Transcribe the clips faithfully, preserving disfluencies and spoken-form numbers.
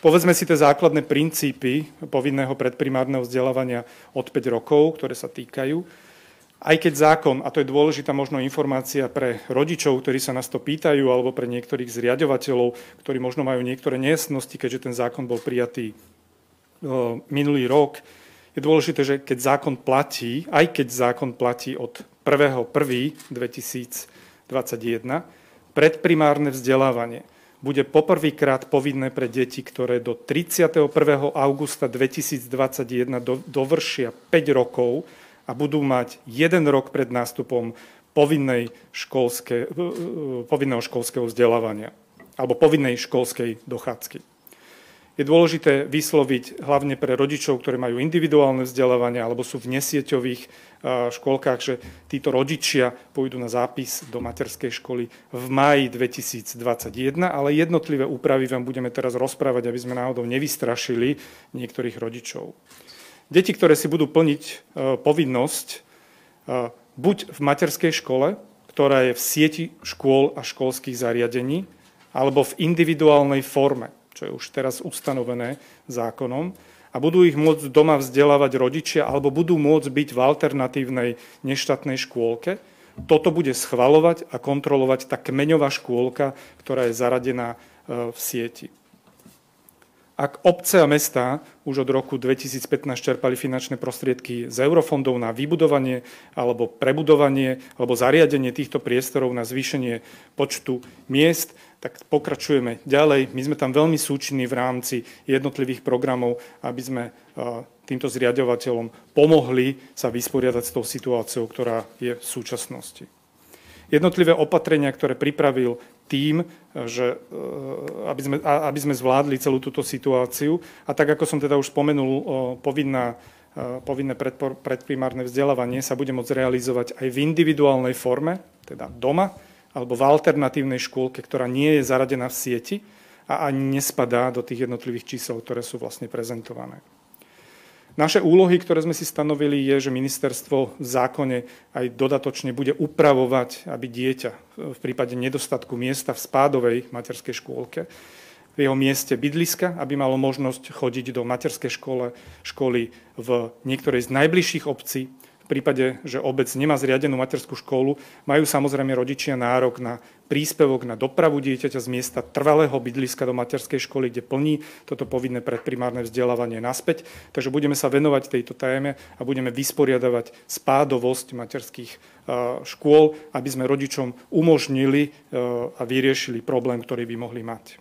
Povedzme si tie základné princípy povinného predprimárneho vzdelávania od päť rokov, ktoré sa týkajú. Aj keď zákon, a to je dôležitá možno informácia pre rodičov, ktorí sa nás to pýtajú, alebo pre niektorých zriaďovateľov, ktorí možno majú niektoré nejasnosti, keďže ten zákon bol prijatý uh, minulý rok, je dôležité, že keď zákon platí, aj keď zákon platí od prvého prvého dvetisícdvadsaťjeden, predprimárne vzdelávanie bude poprvýkrát povinné pre deti, ktoré do tridsiateho prvého augusta dvetisícdvadsaťjeden do, dovršia päť rokov a budú mať jeden rok pred nástupom povinnej školské, povinného školského vzdelávania alebo povinnej školskej dochádzky. Je dôležité vysloviť hlavne pre rodičov, ktorí majú individuálne vzdelávanie alebo sú v nesieťových školkách, že títo rodičia pôjdu na zápis do materskej školy v máji dvetisícdvadsaťjeden, ale jednotlivé úpravy vám budeme teraz rozprávať, aby sme náhodou nevystrašili niektorých rodičov. Deti, ktoré si budú plniť povinnosť buď v materskej škole, ktorá je v sieti škôl a školských zariadení, alebo v individuálnej forme, čo je už teraz ustanovené zákonom, a budú ich môcť doma vzdelávať rodičia, alebo budú môcť byť v alternatívnej neštátnej škôlke. Toto bude schvaľovať a kontrolovať tá kmeňová škôlka, ktorá je zaradená v sieti. Ak obce a mestá už od roku dvetisícpätnásť čerpali finančné prostriedky z eurofondov na vybudovanie alebo prebudovanie alebo zariadenie týchto priestorov na zvýšenie počtu miest, tak pokračujeme ďalej. My sme tam veľmi súčinní v rámci jednotlivých programov, aby sme týmto zriaďovateľom pomohli sa vysporiadať s tou situáciou, ktorá je v súčasnosti. Jednotlivé opatrenia, ktoré pripravil tým, že, aby, sme, aby sme zvládli celú túto situáciu. A tak, ako som teda už spomenul, povinná, povinné predprimárne vzdelávanie sa bude môcť realizovať aj v individuálnej forme, teda doma, alebo v alternatívnej škôlke, ktorá nie je zaradená v sieti a ani nespadá do tých jednotlivých čísel, ktoré sú vlastne prezentované. Naše úlohy, ktoré sme si stanovili, je, že ministerstvo v zákone aj dodatočne bude upravovať, aby dieťa v prípade nedostatku miesta v spádovej materskej škôlke v jeho mieste bydliska, aby malo možnosť chodiť do materskej škole, školy v niektorej z najbližších obcí. V prípade, že obec nemá zriadenú materskú školu, majú samozrejme rodičia nárok na príspevok na dopravu dieťaťa z miesta trvalého bydliska do materskej školy, kde plní toto povinné predprimárne vzdelávanie naspäť. Takže budeme sa venovať tejto téme a budeme vysporiadavať spádovosť materských škôl, aby sme rodičom umožnili a vyriešili problém, ktorý by mohli mať.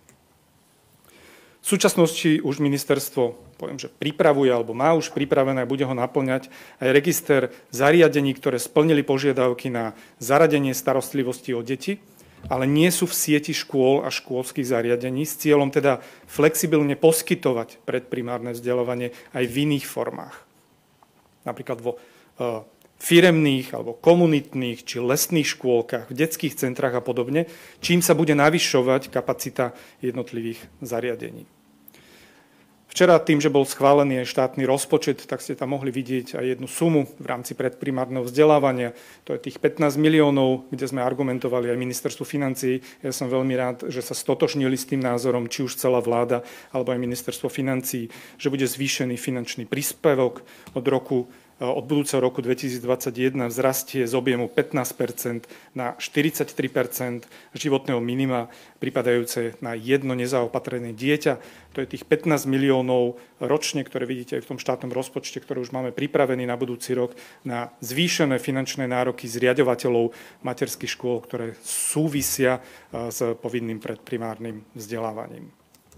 V súčasnosti už ministerstvo, poviem, že pripravuje alebo má už pripravené a bude ho naplňať aj register zariadení, ktoré splnili požiadavky na zaradenie starostlivosti o deti, ale nie sú v sieti škôl a škôlskych zariadení s cieľom teda flexibilne poskytovať predprimárne vzdelávanie aj v iných formách. Napríklad vo firemných alebo komunitných či lesných škôlkach, v detských centrách a podobne, čím sa bude navyšovať kapacita jednotlivých zariadení. Včera tým, že bol schválený aj štátny rozpočet, tak ste tam mohli vidieť aj jednu sumu v rámci predprimárneho vzdelávania. To je tých pätnásť miliónov, kde sme argumentovali aj ministerstvu financií. Ja som veľmi rád, že sa stotožnili s tým názorom, či už celá vláda, alebo aj ministerstvo financií, že bude zvýšený finančný príspevok od roku od budúceho roku dvetisícdvadsaťjeden vzrastie z objemu pätnásť percent na štyridsaťtri percent životného minima pripadajúce na jedno nezaopatrené dieťa. To je tých pätnásť miliónov ročne, ktoré vidíte aj v tom štátnom rozpočte, ktoré už máme pripravený na budúci rok na zvýšené finančné nároky zriaďovateľov materských škôl, ktoré súvisia s povinným predprimárnym vzdelávaním.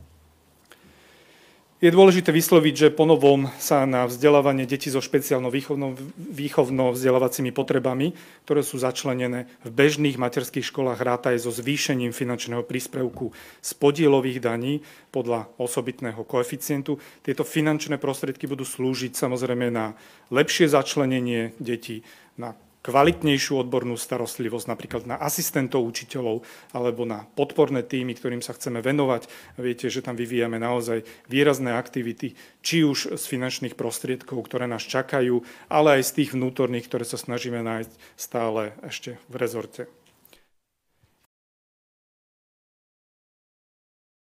Je dôležité vysloviť, že ponovom sa na vzdelávanie detí so špeciálno-výchovno-vzdelávacími potrebami, ktoré sú začlenené v bežných materských školách, ráta aj so zvýšením finančného príspevku z podielových daní podľa osobitného koeficientu. Tieto finančné prostriedky budú slúžiť samozrejme na lepšie začlenenie detí, na kvalitnejšiu odbornú starostlivosť, napríklad na asistentov učiteľov alebo na podporné týmy, ktorým sa chceme venovať. Viete, že tam vyvíjame naozaj výrazné aktivity, či už z finančných prostriedkov, ktoré nás čakajú, ale aj z tých vnútorných, ktoré sa snažíme nájsť stále ešte v rezorte.